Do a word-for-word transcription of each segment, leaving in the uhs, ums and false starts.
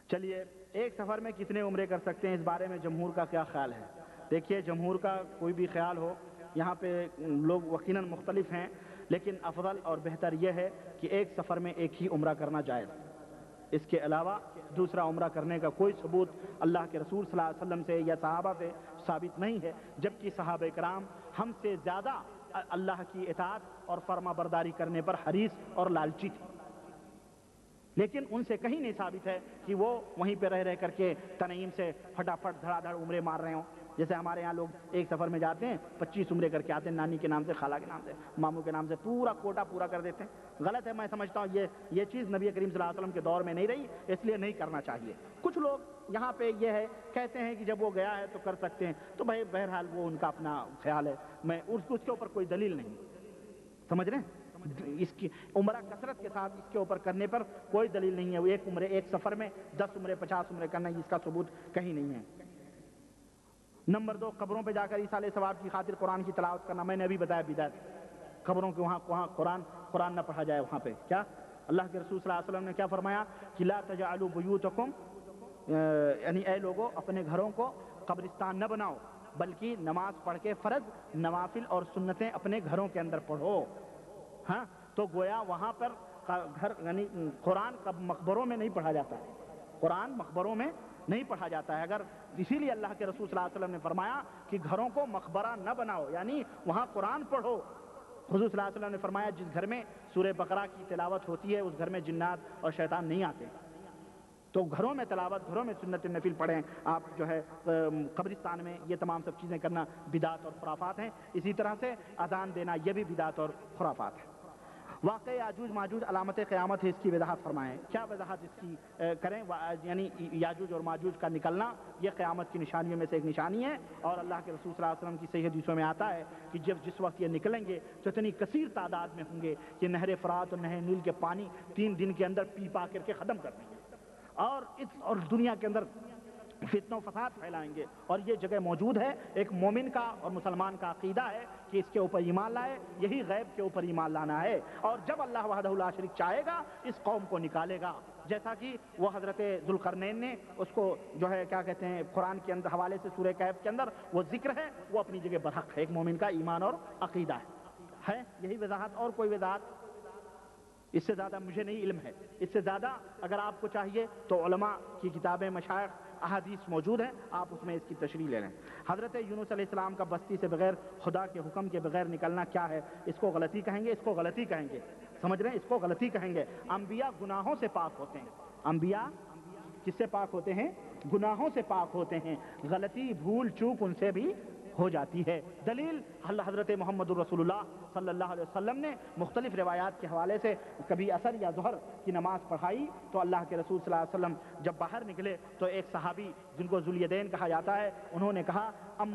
چلیے ایک سفر میں کتنے عمرے کر سکتے ہیں، اس بارے میں جمہور کا کیا خیال ہے؟ دیکھیے جمہور کا کوئی بھی خیال ہو، یہاں پہ لوگ یقیناً مختلف ہیں، لیکن افضل اور بہتر یہ ہے کہ ایک سفر میں ایک ہی عمرہ کرنا جائز، اس کے علاوہ دوسرا عمرہ کرنے کا کوئی ثبوت اللہ کے رسول صلی اللہ علیہ وسلم سے یا صحابہ سے ثابت نہیں ہے، جبکہ صحابہ کرام ہم سے زیادہ اللہ کی اطاعت اور فرما برداری کرنے پر حریص اور لالچی تھے، لیکن ان سے کہیں نہیں ثابت ہے کہ وہ وہیں پہ رہ رہ کر کے تنعیم سے پھٹافٹ دھڑا دھڑ عمرے مار رہے ہوں۔ جیسے ہمارے یہاں لوگ ایک سفر میں جاتے ہیں پچیس عمرے کر کے آتے ہیں، نانی کے نام سے، خالہ کے نام سے، ماموں کے نام سے، پورا کوٹا پورا کر دیتے ہیں۔ غلط ہے، میں سمجھتا ہوں یہ یہ چیز نبی کریم صلی اللہ علیہ وسلم کے دور میں نہیں رہی، اس لیے نہیں کرنا چاہیے۔ کچھ لوگ یہاں پہ یہ ہے کہتے ہیں کہ جب وہ گیا ہے تو کر سکتے ہیں، تو بھائی بہرحال وہ ان کا اپنا خیال ہے، میں اس اس کے اوپر کوئی دلیل نہیں، سمجھ رہے ہیں؟ اس کی عمرہ کثرت کے ساتھ اس کے اوپر کرنے پر کوئی دلیل نہیں ہے، وہ ایک عمرے ایک سفر میں دس عمرے پچاس عمرے کرنا، اس کا ثبوت کہیں نہیں ہے۔ نمبر دو، قبروں پہ جا کر ایصال ثواب کی خاطر قرآن کی تلاوت کرنا، میں نے ابھی بتایا بدعت، قبروں کے وہاں وہاں قرآن قرآن نہ پڑھا جائے وہاں پہ۔ کیا اللہ کے رسول صلی اللہ علیہ وسلم نے کیا فرمایا کہ لا تجعلوا بیوتکم، یعنی اے لوگوں اپنے گھروں کو قبرستان نہ بناؤ، بلکہ نماز پڑھ کے فرض نوافل اور سنتیں اپنے گھروں کے اندر پڑھو۔ ہاں تو گویا وہاں پر گھر یعنی قرآن مقبروں میں نہیں پڑھا جاتا ہے، قرآن مقبروں میں نہیں پڑھا جاتا ہے، اگر اسی لیے اللہ کے رسول صلی اللہ علیہ وسلم نے فرمایا کہ گھروں کو مقبرہ نہ بناؤ، یعنی وہاں قرآن پڑھو۔ حضور صلی اللہ علیہ وسلم نے فرمایا جس گھر میں سورہ بقرہ کی تلاوت ہوتی ہے اس گھر میں جنات اور شیطان نہیں آتے، تو گھروں میں تلاوت، گھروں میں سنت نفل پڑھیں آپ جو ہے قبرستان میں، یہ تمام سب چیزیں کرنا بدعت اور خرافات ہیں۔ اسی طرح سے اذان دینا یہ بھی بدعت اور خرافات ہے۔ واقع یاجوج ماجوج علامت قیامت ہے، اس کی وضاحت فرمائیں، کیا وضاحت اس کی کریں؟ یعنی یاجوج اور ماجوج کا نکلنا یہ قیامت کی نشانیوں میں سے ایک نشانی ہے، اور اللہ کے رسول صلی اللہ علیہ وسلم کی صحیح حدیثوں میں آتا ہے کہ جب جس وقت یہ نکلیں گے تو اتنی کثیر تعداد میں ہوں گے کہ نہر فرات اور نہر نیل کے پانی تین دن کے اندر پی پا کر کے ختم کر دیں گے، اور اس اور دنیا کے اندر فتنہ و فساد پھیلائیں گے، اور یہ جگہ موجود ہے۔ ایک مومن کا اور مسلمان کا عقیدہ ہے کہ اس کے اوپر ایمان لائے، یہی غیب کے اوپر ایمان لانا ہے، اور جب اللہ وحدہ لا شریک چاہے گا اس قوم کو نکالے گا، جیسا کہ وہ حضرت ذوالقرنین نے اس کو جو ہے کیا کہتے ہیں قرآن کے اندر حوالے سے سورہ کہف کے اندر وہ ذکر ہے، وہ اپنی جگہ برحق ہے، ایک مومن کا ایمان اور عقیدہ ہے ہے یہی وضاحت، اور کوئی وضاحت اس سے زیادہ مجھے نہیں علم ہے۔ اس سے زیادہ اگر آپ کو چاہیے تو علماء کی کتابیں، مشائخ، احادیث موجود ہیں، آپ اس میں اس کی تشریح لے لیں۔ حضرت یونس علیہ السلام کا بستی سے بغیر خدا کے حکم کے بغیر نکلنا کیا ہے؟ اس کو غلطی کہیں گے، اس کو غلطی کہیں گے، سمجھ رہے ہیں؟ اس کو غلطی کہیں گے۔ انبیاء گناہوں سے پاک ہوتے ہیں، انبیاء کس سے پاک ہوتے ہیں؟ گناہوں سے پاک ہوتے ہیں، غلطی بھول چوک ان سے بھی ہو جاتی ہے۔ دلیل حضرت محمد الرسول اللہ صلی اللہ علیہ وسلم نے مختلف روایات کے حوالے سے کبھی عصر یا ظہر کی نماز پڑھائی تو اللہ کے رسول صلی اللہ علیہ وسلم جب باہر نکلے تو ایک صحابی جن کو ذوالیدین کہا جاتا ہے، انہوں نے کہا ام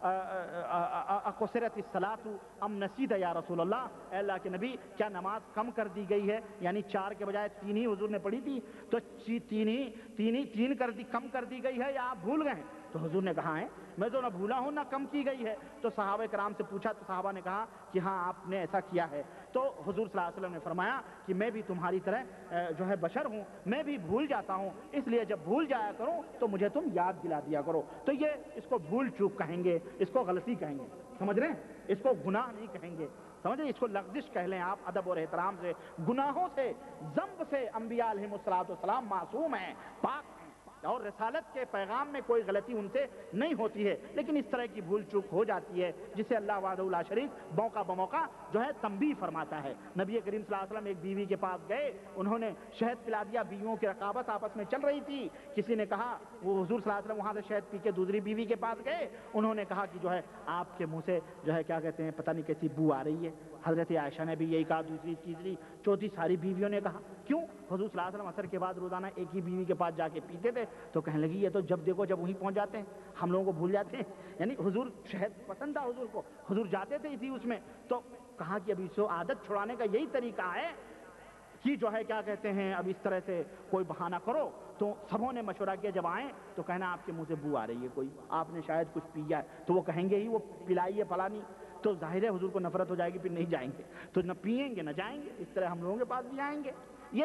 اقصرت الصلاۃ ام نسیت یا رسول اللہ، اے اللہ کے نبی کیا نماز کم کر دی گئی ہے؟ یعنی چار کے بجائے تین ہی حضور نے پڑھی تھی، تو تین ہی تین ہی تین کر دی کم کر دی گئی ہے یا آپ بھول گئے ہیں؟ تو حضور نے کہا ہے میں تو نہ بھولا ہوں نہ کم کی گئی ہے۔ تو صحابہ کرام سے پوچھا تو صحابہ نے کہا کہ ہاں آپ نے ایسا کیا ہے۔ تو حضور صلی اللہ علیہ وسلم نے فرمایا کہ میں بھی تمہاری طرح جو ہے بشر ہوں، میں بھی بھول جاتا ہوں، اس لیے جب بھول جایا کروں تو مجھے تم یاد دلا دیا کرو۔ تو یہ اس کو بھول چوک کہیں گے، اس کو غلطی کہیں گے، سمجھ رہے ہیں؟ اس کو گناہ نہیں کہیں گے، سمجھ رہے ہیں؟ اس کو لغزش کہہ لیں آپ ادب اور احترام سے۔ گناہوں سے، ذنب سے انبیاء علیہم الصلوۃ والسلام معصوم ہیں، پاک ہیں، اور رسالت کے پیغام میں کوئی غلطی ان سے نہیں ہوتی ہے، لیکن اس طرح کی بھول چوک ہو جاتی ہے جسے اللہ وحدہ لا شریک موقع بموقع جو ہے تنبیہ فرماتا ہے۔ نبی کریم صلی اللہ علیہ وسلم ایک بیوی کے پاس گئے، انہوں نے شہد پلا دیا، بیویوں کی رقابت آپس میں چل رہی تھی، کسی نے کہا، وہ حضور صلی اللہ علیہ وسلم وہاں سے شہد پی کے دوسری بیوی کے پاس گئے، انہوں نے کہا کہ جو ہے آپ کے منہ سے جو ہے کیا کہتے ہیں پتہ نہیں کیسی بو آ رہی ہے۔ حضرت عائشہ نے بھی یہی کہا، دوسری تیسری چوتھی ساری بیویوں نے کہا۔ کیوں؟ حضور صلی اللہ علیہ وسلم عصر کے بعد روزانہ ایک ہی بیوی کے پاس جا کے پیتے تھے، تو کہنے لگی یہ تو جب دیکھو جب وہیں پہنچ جاتے ہیں، ہم لوگوں کو بھول جاتے ہیں۔ یعنی حضور شہد پسند تھا حضور کو، حضور جاتے تھے اسی اس میں، تو کہا کہ ابھی سو عادت چھڑانے کا یہی طریقہ ہے کہ جو ہے کیا کہتے ہیں اب اس طرح سے کوئی بہانہ کرو۔ تو سبوں نے مشورہ کیا جب آئیں تو کہنا آپ کے منہ سے بو آ رہی ہے، کوئی آپ نے شاید کچھ پیا ہے، تو وہ کہیں گے ہی وہ پلائی ہے پلانی، تو ظاہر ہے حضور کو نفرت ہو جائے گی، پھر نہیں جائیں گے، تو نہ پئیں گے نہ جائیں گے، اس طرح ہم لوگوں کے پاس بھی آئیں گے۔ یہ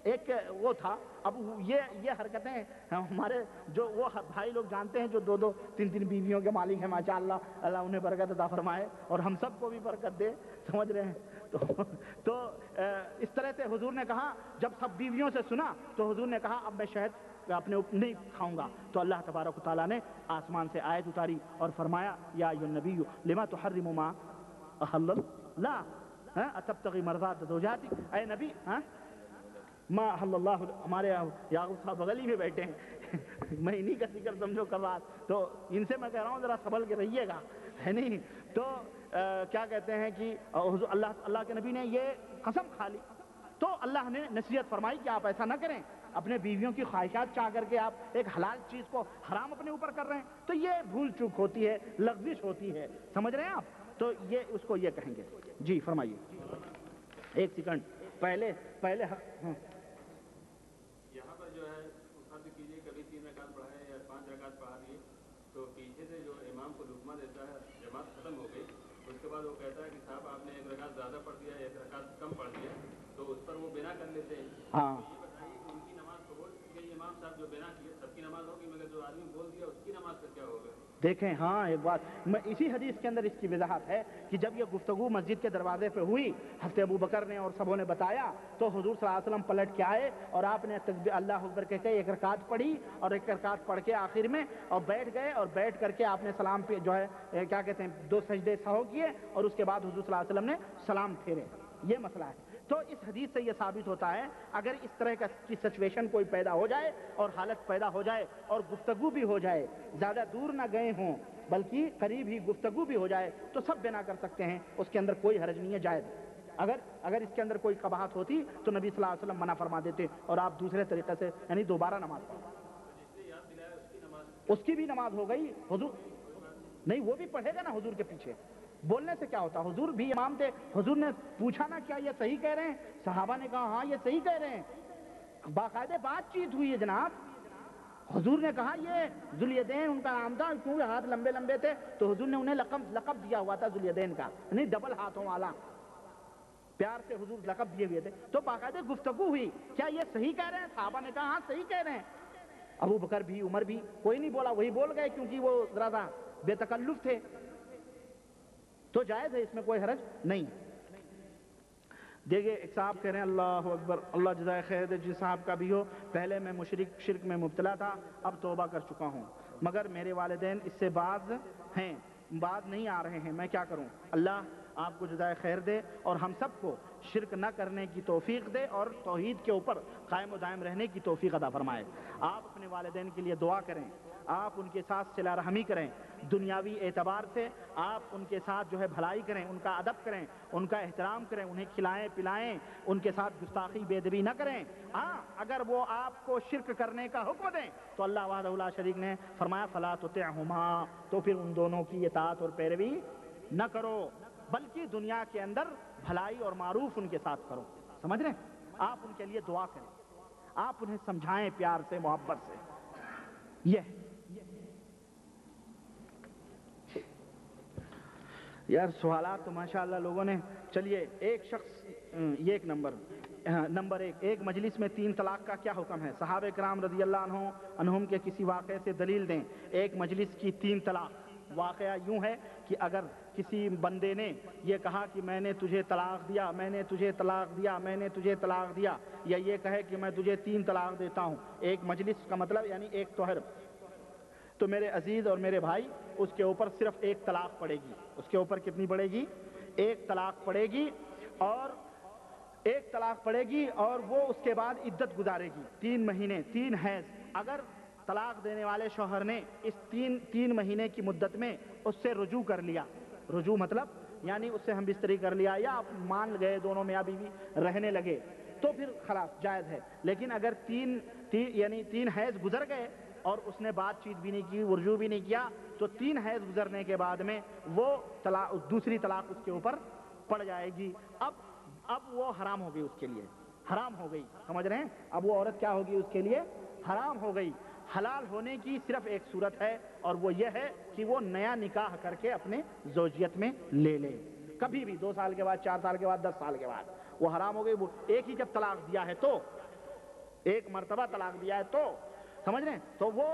ایک وہ تھا. اب یہ یہ حرکتیں ہمارے جو وہ بھائی لوگ جانتے ہیں جو دو دو تین تین بیویوں کے مالک ہیں ماشاء اللہ, اللہ انہیں برکت عطا فرمائے اور ہم سب کو بھی برکت دے, سمجھ رہے ہیں. تو تو اس طرح سے حضور نے کہا, جب سب بیویوں سے سنا تو حضور نے کہا اب میں شہد اپنے اوپر نہیں کھاؤں گا. تو اللہ تبارک و تعالیٰ نے آسمان سے آیت اتاری اور فرمایا یا ایھا النبی لما تحرم ما احل اللہ اتبتغی مرضات زوجاتک, اے نبی ہاں ما احل اللہ. ہمارے یعقوب صاحب بغل ہی میں بیٹھے ہیں, میں انہی کا ذکر سمجھو کر رہا, تو ان سے میں کہہ رہا ہوں ذرا سنبھل کے رہیے گا, ہے نہیں. تو کیا کہتے ہیں کہ حضور اللہ اللہ کے نبی نے یہ قسم کھا لی, تو اللہ نے نصیحت فرمائی کہ آپ ایسا نہ کریں, اپنے بیویوں کی خواہشات چاہ کر کے آپ ایک حلال چیز کو حرام اپنے اوپر کر رہے ہیں, تو یہ بھول چوک ہوتی ہے, لغزش ہوتی ہے, سمجھ رہے ہیں آپ. تو یہ اس کو یہ کہیں گے. جی فرمائیے. ایک سیکنڈ پہلے پہلے یہاں پر جو ہے فرض کیجیے کبھی تین رکعت پڑھائے یا پانچ رکعت پڑھا دیے, تو پیچھے سے جو امام کو لقمہ دیتا ہے, جماعت ختم ہو گئی, اس کے بعد وہ کہتا ہے کہ صاحب آپ نے ایک رکعت زیادہ پڑھ دیا, ایک رکعت کم پڑھ دیا, تو اس پر وہ بنا کر لیتے ہیں. ہاں یہ بتائیے کہ ان کی نماز قبول, یہ امام صاحب جو بنا کیے سب کی نماز ہوگی, مگر جو آدمی بول دیا اس کی نماز کا کیا ہوگا؟ دیکھیں ہاں ایک بات, میں اسی حدیث کے اندر اس کی وضاحت ہے کہ جب یہ گفتگو مسجد کے دروازے پہ ہوئی, حضرت ابو بکر نے اور سبوں نے بتایا, تو حضور صلی اللہ علیہ وسلم پلٹ کے آئے اور آپ نے تکبیر اللہ اکبر کہہ کے ایک رکعت پڑھی اور ایک رکعت پڑھ کے آخر میں اور بیٹھ گئے, اور بیٹھ کر کے آپ نے سلام پہ جو ہے کیا کہتے ہیں دو سجدے سہو کیے, اور اس کے بعد حضور صلی اللہ علیہ وسلم نے سلام پھیرے. یہ مسئلہ ہے. تو اس حدیث سے یہ ثابت ہوتا ہے اگر اس طرح کا کی سچویشن کوئی پیدا ہو جائے اور حالت پیدا ہو جائے اور گفتگو بھی ہو جائے, زیادہ دور نہ گئے ہوں بلکہ قریب ہی گفتگو بھی ہو جائے, تو سب بنا کر سکتے ہیں, اس کے اندر کوئی حرج نہیں ہے, جائز. اگر اگر اس کے اندر کوئی قباحت ہوتی تو نبی صلی اللہ علیہ وسلم منع فرما دیتے اور آپ دوسرے طریقے سے یعنی دوبارہ نماز پڑھیں. اس کی بھی نماز ہو گئی. حضور نہیں, وہ بھی پڑھے گا نا حضور کے پیچھے. بولنے سے کیا ہوتا, حضور بھی امام تھے, حضور نے پوچھا نا کیا یہ صحیح کہہ رہے ہیں, صحابہ نے کہا ہاں یہ صحیح کہہ رہے ہیں, باقاعدہ بات چیت ہوئی ہے جناب. حضور نے کہا یہ ذوالیدین ان کا نام تھا کیونکہ ہاتھ لمبے لمبے تھے, تو حضور نے انہیں لقب لقب دیا ہوا تھا ذوالیدین کا, یعنی ڈبل ہاتھوں والا, پیار سے حضور لقب دیے ہوئے تھے. تو باقاعدہ گفتگو ہوئی, کیا یہ صحیح کہہ رہے ہیں, صحابہ نے کہا ہاں صحیح کہہ رہے ہیں. ابو بکر بھی عمر بھی کوئی نہیں بولا, وہی بول گئے کیونکہ وہ ذرا سا بے تکلف تھے. تو جائز ہے, اس میں کوئی حرج نہیں. دیکھیے ایک صاحب کہہ رہے ہیں اللہ اکبر, اللہ جزائے خیر دے جس صاحب کا بھی ہو, پہلے میں مشرک شرک میں مبتلا تھا, اب توبہ کر چکا ہوں, مگر میرے والدین اس سے باز ہیں, باز نہیں آ رہے ہیں, میں کیا کروں؟ اللہ آپ کو جزائے خیر دے اور ہم سب کو شرک نہ کرنے کی توفیق دے اور توحید کے اوپر قائم و دائم رہنے کی توفیق عطا فرمائے. آپ اپنے والدین کے لیے دعا کریں, آپ ان کے ساتھ صلہ رحمی کریں, دنیاوی اعتبار سے آپ ان کے ساتھ جو ہے بھلائی کریں, ان کا ادب کریں, ان کا احترام کریں, انہیں کھلائیں پلائیں, ان کے ساتھ گستاخی بے ادبی نہ کریں. ہاں اگر وہ آپ کو شرک کرنے کا حکم دیں تو اللہ وحدہ لا شریک نے فرمایا فلا تطعهما, تو پھر ان دونوں کی اطاعت اور پیروی نہ کرو, بلکہ دنیا کے اندر بھلائی اور معروف ان کے ساتھ کرو. سمجھ رہے ہیں؟ آپ ان کے لیے دعا کریں, آپ انہیں سمجھائیں پیار سے محبت سے. یہ یار سوالات تو ماشاءاللہ لوگوں نے. چلیے ایک شخص, یہ ایک نمبر نمبر ایک ایک مجلس میں تین طلاق کا کیا حکم ہے؟ صحابہ کرام رضی اللہ عنہ عنہم کے کسی واقعے سے دلیل دیں. ایک مجلس کی تین طلاق. واقعہ یوں ہے کہ اگر کسی بندے نے یہ کہا کہ میں نے تجھے طلاق دیا, میں نے تجھے طلاق دیا, میں نے تجھے طلاق دیا, یا یہ کہے کہ میں تجھے تین طلاق دیتا ہوں, ایک مجلس کا مطلب یعنی ایک طہر, تو میرے عزیز اور میرے بھائی اس کے اوپر صرف ایک طلاق پڑے گی. اس کے اوپر کتنی پڑے گی؟ ایک طلاق پڑے گی, اور ایک طلاق پڑے گی اور وہ اس کے بعد عدت گزارے گی تین مہینے, تین حیض. اگر طلاق دینے والے شوہر نے اس تین تین مہینے کی مدت میں اس سے رجوع کر لیا, رجوع مطلب یعنی اس سے ہم بستری کر لیا یا آپ مان گئے دونوں میاں بیوی رہنے لگے, تو پھر خلاص جائز ہے. لیکن اگر تین, تین یعنی تین حیض گزر گئے اور اس نے بات چیت بھی نہیں کی, رجوع بھی نہیں کیا, تو تین حیض گزرنے کے بعد میں وہ طلاق, دوسری طلاق اس کے اوپر پڑ جائے گی. اب اب وہ حرام ہو گئی, اس کے لیے حرام ہو گئی. سمجھ رہے ہیں؟ اب وہ عورت کیا ہوگی اس کے لیے؟ حرام ہو گئی. حلال ہونے کی صرف ایک صورت ہے, اور وہ یہ ہے کہ وہ نیا نکاح کر کے اپنے زوجیت میں لے لے. کبھی بھی دو سال کے بعد, چار سال کے بعد, دس سال کے بعد وہ حرام ہو گئی. وہ ایک ہی جب طلاق دیا ہے تو ایک مرتبہ طلاق دیا ہے تو سمجھ رہے ہیں، تو وہ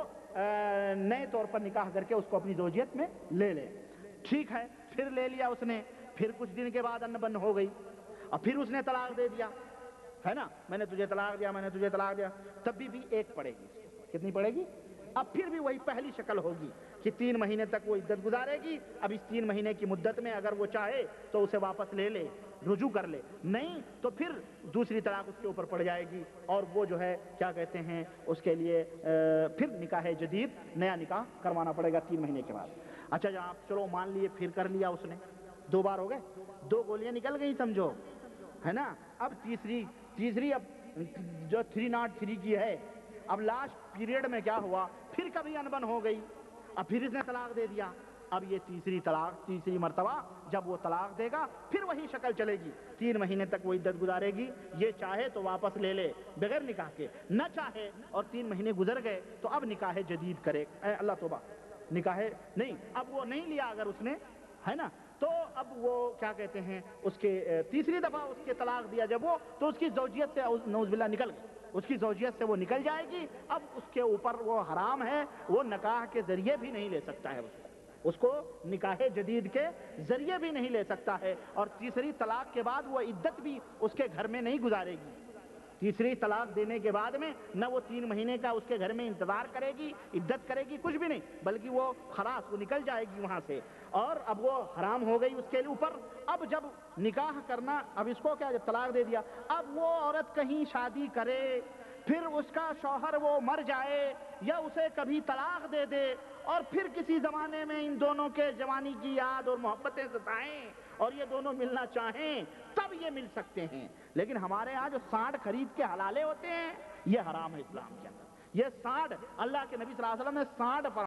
نئے طور پر نکاح کر کے اس کو اپنی زوجیت میں لے لے. ٹھیک ہے، پھر لے لیا اس نے، پھر کچھ دن کے بعد ان بن ہو گئی، اور پھر اس نے طلاق دے دیا، ہے نا، میں نے تجھے طلاق دیا، میں نے تجھے طلاق دیا، تب بھی بھی ایک پڑے گی. کتنی پڑے گی؟ اب پھر بھی وہی پہلی شکل ہوگی کہ تین مہینے تک وہ عدت گزارے گی. اب اس تین مہینے کی مدت میں اگر وہ چاہے تو اسے واپس لے لے، رجوع کر لے، نہیں تو پھر دوسری طلاق اس کے اوپر پڑ جائے گی، اور وہ جو ہے کیا کہتے ہیں اس کے لیے پھر نکاح جدید، نیا نکاح کروانا پڑے گا تین مہینے کے بعد. اچھا جناب چلو مان لیے پھر کر لیا اس نے، دو بار ہو گئے، دو گولیاں نکل گئی سمجھو، ہے نا. اب تیسری تیسری اب جو تھری ناٹ تھری کی ہے، اب لاسٹ پیریڈ میں کیا ہوا، پھر کبھی انبن ہو گئی، اب پھر اس نے طلاق دے دیا. اب یہ تیسری طلاق، تیسری مرتبہ جب وہ طلاق دے گا پھر وہی شکل چلے گی، تین مہینے تک وہ عدت گزارے گی، یہ چاہے تو واپس لے لے بغیر نکاح کے، نہ چاہے اور تین مہینے گزر گئے تو اب نکاح جدید کرے. اے اللہ توبہ، نکاح نہیں، اب وہ نہیں لیا اگر اس نے، ہے نا، تو اب وہ کیا کہتے ہیں اس کے تیسری دفعہ اس کے طلاق دیا جب وہ، تو اس کی زوجیت سے نعوذ باللہ نکل گئی، اس کی زوجیت سے وہ نکل جائے گی. اب اس کے اوپر وہ حرام ہے، وہ نکاح کے ذریعے بھی نہیں لے سکتا ہے، اس کو اس کو نکاح جدید کے ذریعے بھی نہیں لے سکتا ہے. اور تیسری طلاق کے بعد وہ عدت بھی اس کے گھر میں نہیں گزارے گی. تیسری طلاق دینے کے بعد میں نہ وہ تین مہینے کا اس کے گھر میں انتظار کرے گی، عدت کرے گی، کچھ بھی نہیں، بلکہ وہ خلاص وہ نکل جائے گی وہاں سے، اور اب وہ حرام ہو گئی اس کے اوپر. اب جب نکاح کرنا، اب اس کو کیا، جب طلاق دے دیا، اب وہ عورت کہیں شادی کرے، پھر اس کا شوہر وہ مر جائے یا اسے کبھی طلاق دے دے، اور پھر کسی زمانے میں ان دونوں کے جوانی کی یاد اور محبتیں ستائیں اور یہ دونوں ملنا چاہیں، تب یہ مل سکتے ہیں. لیکن ہمارے ہاں جو سانڈ خرید کے حلالے ہوتے ہیں، یہ حرام ہے اسلام کے اندر. یہ سانڈ، اللہ کے نبی صلی اللہ علیہ وسلم نے سانڈ پر